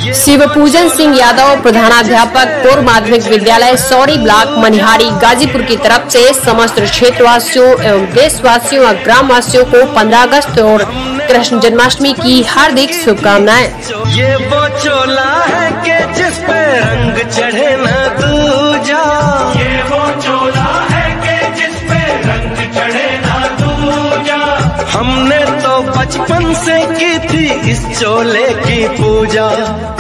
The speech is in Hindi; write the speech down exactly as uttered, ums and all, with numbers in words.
शिवपूजन सिंह यादव, प्रधानाध्यापक पूर्व माध्यमिक विद्यालय सौरी ब्लॉक मनिहारी गाजीपुर की तरफ से समस्त क्षेत्रवासियों एवं देशवासियों और ग्रामवासियों को पंद्रह अगस्त और कृष्ण जन्माष्टमी की हार्दिक शुभकामनाएं। ये वो चोला है कि जिस पे रंग चढ़े न दूजा, ये वो चोला है कि जिस पे रंग चढ़े न दूजा। हमने तो बचपन से की थी इस चोले की पूजा।